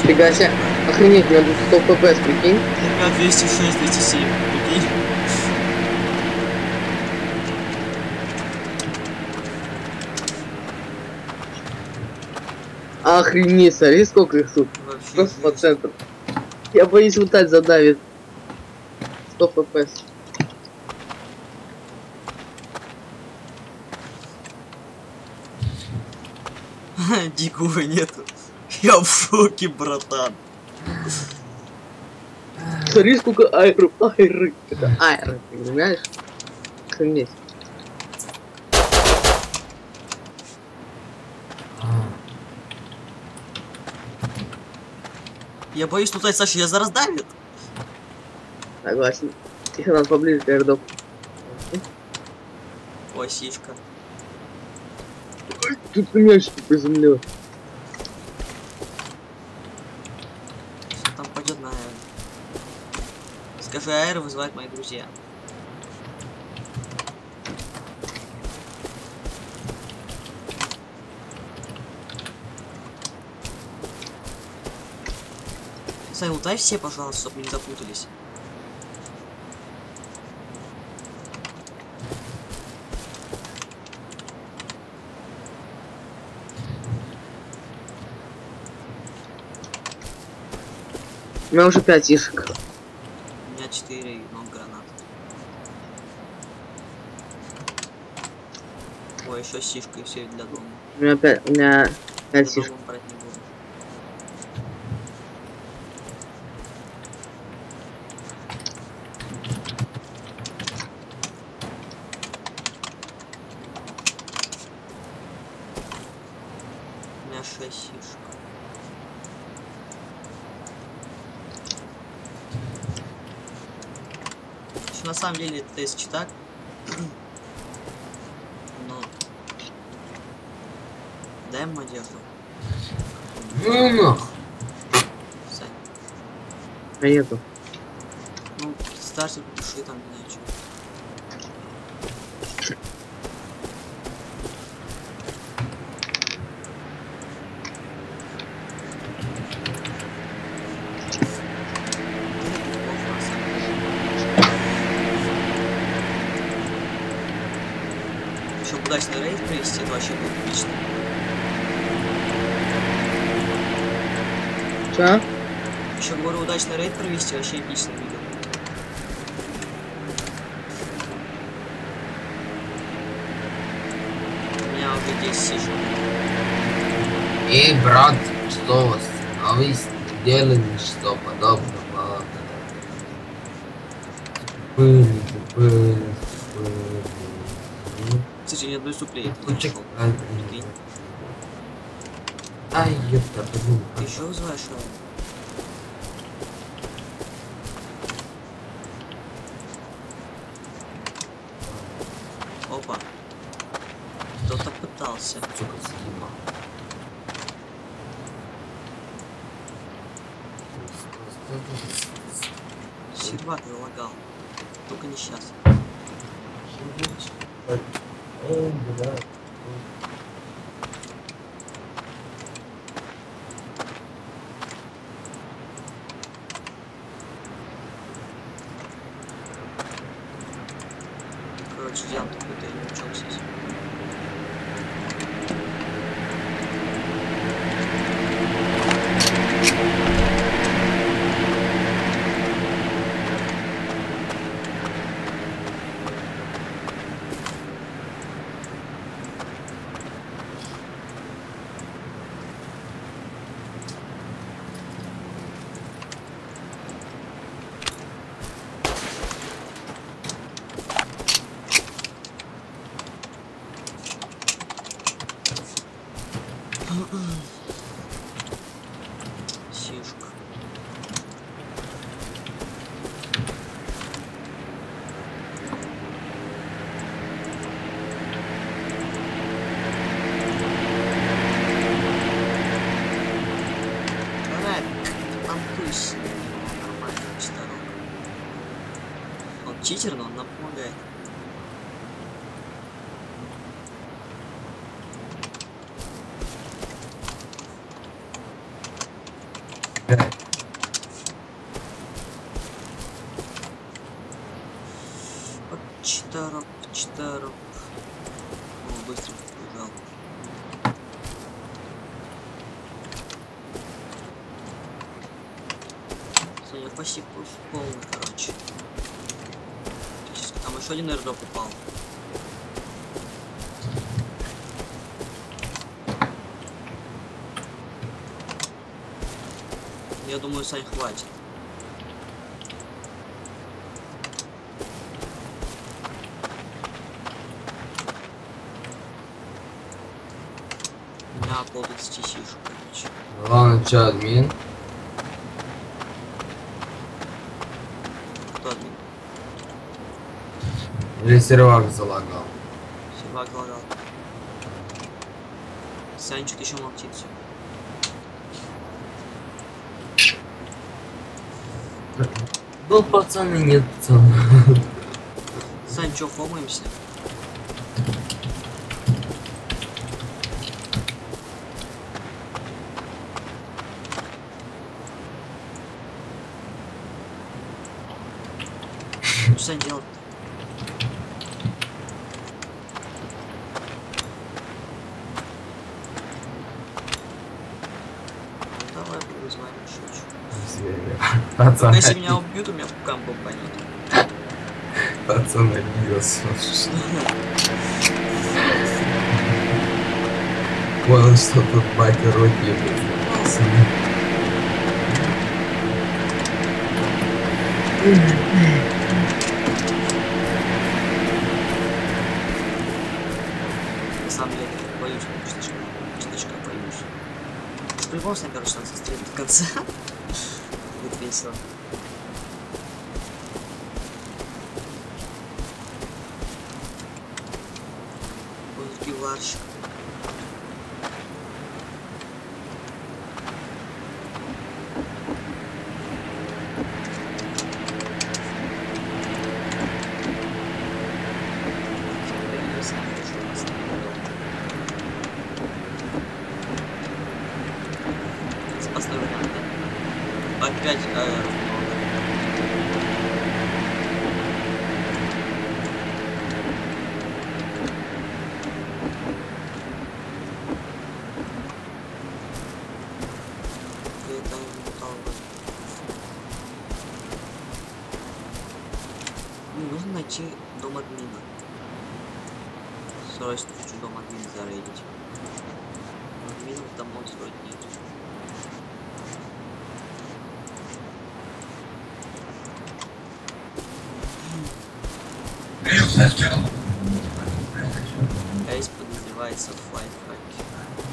Фига себе. Охренеть, у меня тут 100 ППС, прикинь. У меня 206, 207, прикинь. Охренеть, смотри, сколько их тут. Вообще Просто по жесть. центру. Я боюсь, лутать задавит. 100 ППС. Дикого нету. Я в шоке, братан. Смотри, сколько айры. Это айры, ты понимаешь? Охренеть. Я боюсь лутать, Саша, я зараз давит. Согласен. Их надо поближе к аэродому. Ой, сичка. Тут меня что-то приземлило. Что там пойдет на аэро? Скажи, аэро вызывает мои друзья. Сай, лутай все, пожалуйста, чтобы не запутались. У меня уже 5 ишек. У меня 4 и много гранат. Ой, еще сишка и все для дома. У меня 5 Для ишек. дома брать не буду. У меня 6 сишек. На самом деле это тест так. Но дай ему одежду. Ну нахуй. Сань. А нету. Ну, старше пиши там, не знаю, что. Чтобы удачный рейд провести, это вообще будет отлично. Что? Еще говорю, удачный рейд провести, вообще отлично видео. У меня уже 10 сишек. Эй, брат, что вас? А вы сделали что подобного? Были. Кстати, ни одной суплей. Лучик. Прикинь. Ай, ёпта, блин. Ты еще вызываешь его? Опа. Кто-то пытался. Сука, съебал. Сервак залагал. Только не сейчас. Короче, я какой-то не учился. Сишка. Там пусть нормально, читерок. Он читер, но он нам помогает. Читарок, читарок. О, быстро побежал. Я почти полный, короче. Там еще один airdrop упал. Я думаю, Сань, хватит. У меня пол 20 сишек, короче. Ладно, чё, админ? Кто админ? Или сервак залагал? Сервак лагал. Сань, что-то еще молчит все. Был пацан и нет пацана. Сань, что, фомаемся? Что Сань делать-то? Давай вызываем еще чуть. Пацан, Если меня убьют, у меня пукам бомбанет. пацан обиделся. Понял, что тут батя руки пацаны. На самом деле, я боюсь, чуточка боюсь. Уж по-любому снайпер шанс стрелять до конца. Будет весело. Вот пиварщик. Запасной вариант, да? Опять мне нужно найти дом админа. Срочно хочу дом админа зарейдить. Админов домов строить нет. Эйс подозревается в лайфхаке.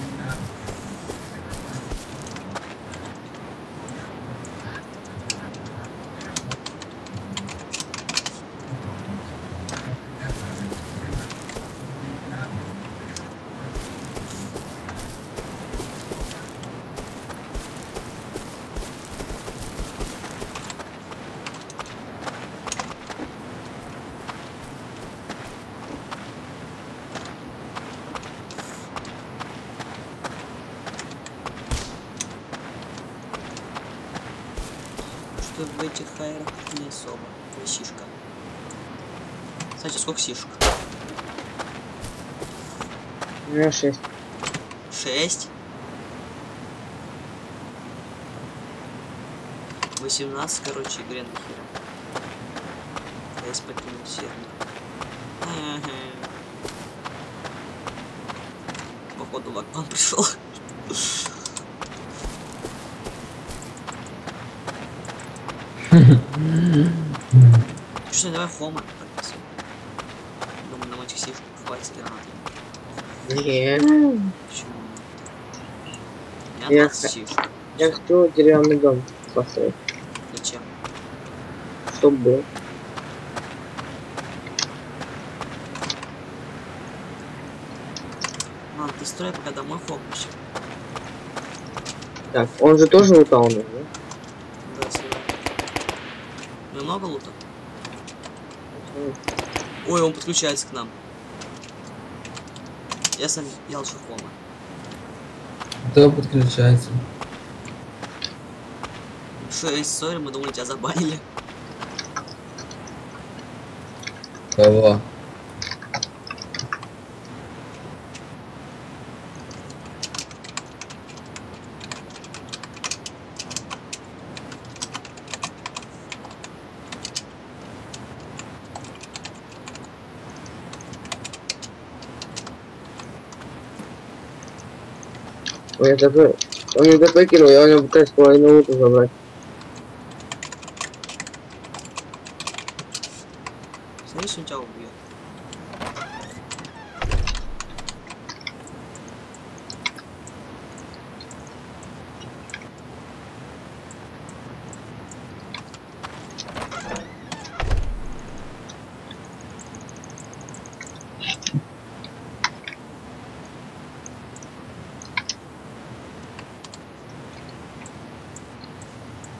Что в этих хайрах не особо. Ой, сишка. Кстати, сколько сишек? У меня 6. 6. 18, короче, игре нахера. Я покинул сервер. Походу локдаун пришел. Что, давай хома подписывай. Думаю, нам этих сишек хватит гранаты. Нет. Почему? У меня 20 сишек. Я хочу деревянный дом построить. Зачем? Чтоб был. Ладно, ты строй, пока домой фокусишь. Так, он же тоже лутал, да? Да, сюда. Много лута? Ой, он подключается к нам. Я сам взял шахома. Кто подключается? Сори, мы думали, тебя забанили. Кого? Он мне ТП кинул, я у него пытаюсь половину лука забрать. Смотри, что он тебя убьет.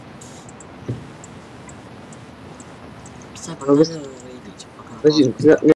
Пацаны, погнали рейдить, пока. Подожди,